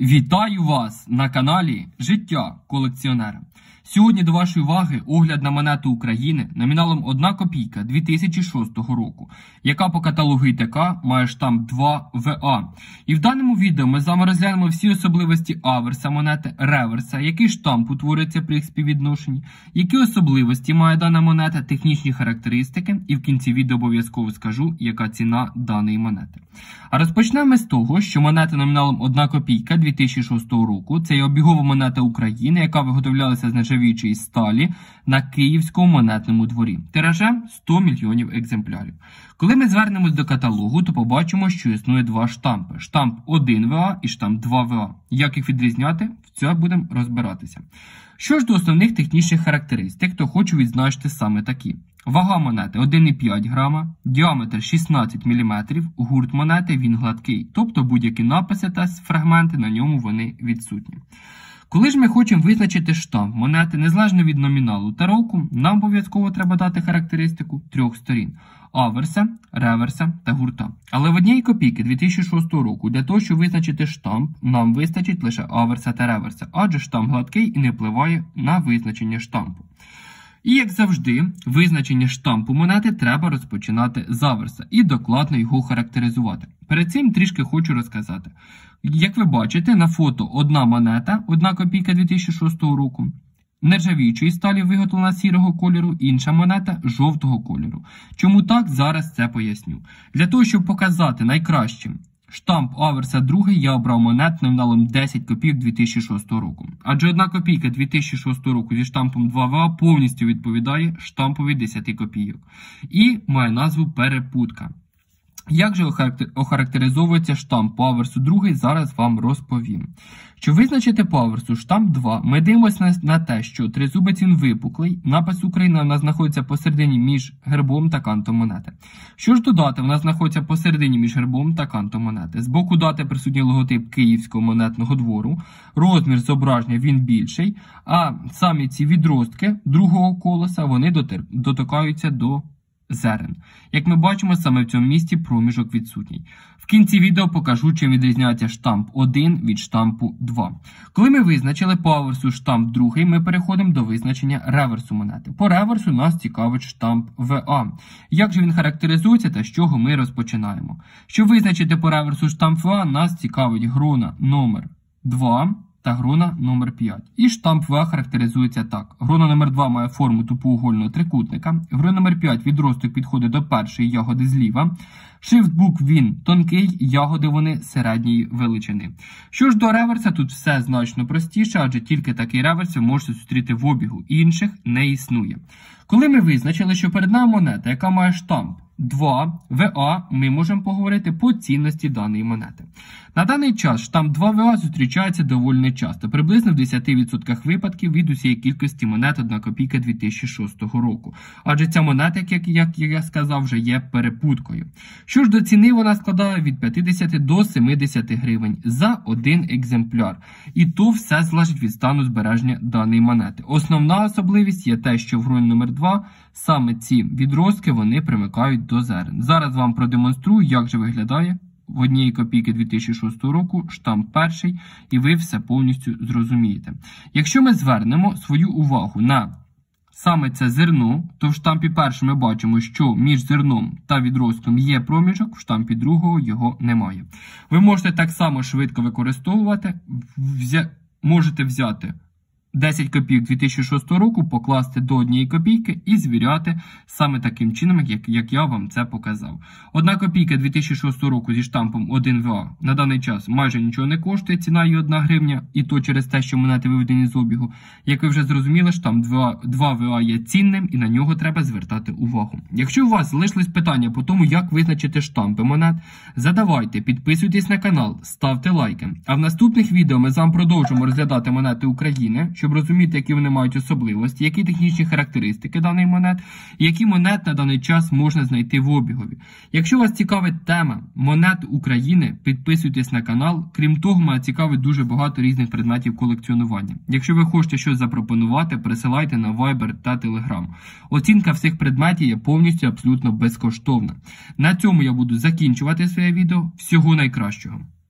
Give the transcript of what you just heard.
Вітаю вас на каналі Життя колекціонера. Сьогодні до вашої уваги огляд на монету України номіналом 1 копійка 2006 року, яка по каталогу ІТК має штамп 2ВА. І в даному відео ми з вами розглянемо всі особливості аверса монети, реверса, який штамп утворюється при їх співвідношенні, які особливості має дана монета, технічні характеристики, і в кінці відео обов'язково скажу, яка ціна даної монети. А розпочнемо з того, що монета номіналом 1 копійка 2006 року – це є обігова монета України, яка виготовлялася з нержавіючої сталі на Київському монетному дворі. Тиражем 100 мільйонів екземплярів. Коли ми звернемось до каталогу, то побачимо, що існує два штампи. Штамп 1ВА і штамп 2ВА. Як їх відрізняти? В цьому будемо розбиратися. Що ж до основних технічних характеристик, то хочу відзначити саме такі. Вага монети 1,5 грама, діаметр 16 мм, гурт монети він гладкий, тобто будь-які написи та фрагменти на ньому вони відсутні. Коли ж ми хочемо визначити штамп монети незалежно від номіналу та року, нам обов'язково треба дати характеристику трьох сторін – аверса, реверса та гурта. Але в 1 копійки 2006 року для того, щоб визначити штамп, нам вистачить лише аверса та реверса, адже штамп гладкий і не впливає на визначення штампу. І, як завжди, визначення штампу монети треба розпочинати з аверса і докладно його характеризувати. Перед цим трішки хочу розказати. Як ви бачите, на фото одна монета, 1 копійка 2006 року, нержавіючої сталі виготовлена сірого кольору, інша монета жовтого кольору. Чому так, зараз це поясню. Для того, щоб показати найкращим штамп аверса другий, я обрав монет номіналом 10 копійок 2006 року. Адже 1 копійка 2006 року зі штампом 2ВА повністю відповідає штампові 10 копійок. І має назву перепутка. Як же охарактеризовується штамп по аверсу другий, зараз вам розповім. Щоб визначити по аверсу штамп 2, ми дивимося на те, що тризубець він випуклий, напис Україна у нас знаходиться посередині між гербом та кантом монети. Що ж до дати, вона знаходиться посередині між гербом та кантом монети. З боку дати присутній логотип Київського монетного двору, розмір зображення він більший, а самі ці відростки другого колеса, вони дотикаються до зерен. Як ми бачимо, саме в цьому місці проміжок відсутній. В кінці відео покажу, чим відрізняється штамп 1 від штампу 2. Коли ми визначили по аверсу штамп 2, ми переходимо до визначення реверсу монети. По реверсу нас цікавить штамп ВА. Як же він характеризується та з чого ми розпочинаємо? Щоб визначити по реверсу штамп ВА, нас цікавить грона номер 2 та грона номер 5. І штамп ВА характеризується так. Грона номер 2 має форму тупоугольного трикутника. Грона номер 5 відросток підходить до першої ягоди зліва. Шрифт букв він тонкий, ягоди вони середньої величини. Що ж до реверса, тут все значно простіше, адже тільки такий реверс ви можете зустріти в обігу. Інших не існує. Коли ми визначили, що перед нами монета, яка має штамп 2ВА, ми можемо поговорити по цінності даної монети. На даний час штамп 2ВА зустрічається доволі нечасто, приблизно в 10% випадків від усієї кількості монет 1 копійка 2006 року. Адже ця монета, як я сказав, вже є перепуткою. Що ж до ціни, вона складає від 50 до 70 гривень за один екземпляр. І то все залежить від стану збереження даної монети. Основна особливість є те, що в гроні номер 2 саме ці відростки вони примикають до зерен. Зараз вам продемонструю, як же виглядає в 1 копійки 2006 року штамп перший, і ви все повністю зрозумієте. Якщо ми звернемо свою увагу на саме це зерно, то в штампі першим ми бачимо, що між зерном та відростком є проміжок, в штампі другого його немає. Ви можете так само швидко використовувати, можете взяти 10 копійок 2006 року, покласти до 1 копійки і звіряти саме таким чином, як я вам це показав. 1 копійка 2006 року зі штампом 1ВА на даний час майже нічого не коштує, ціна її 1 гривня, і то через те, що монети виведені з обігу. Як ви вже зрозуміли, штамп 2ВА є цінним і на нього треба звертати увагу. Якщо у вас залишились питання по тому, як визначити штампи монет, задавайте, підписуйтесь на канал, ставте лайки. А в наступних відео ми з вами продовжимо розглядати монети України, щоб розуміти, які вони мають особливості, які технічні характеристики даних монет, і які монет на даний час можна знайти в обігові. Якщо вас цікавить тема монет України, підписуйтесь на канал. Крім того, мене цікавить дуже багато різних предметів колекціонування. Якщо ви хочете щось запропонувати, присилайте на Viber та Telegram. Оцінка всіх предметів є повністю абсолютно безкоштовна. На цьому я буду закінчувати своє відео. Всього найкращого!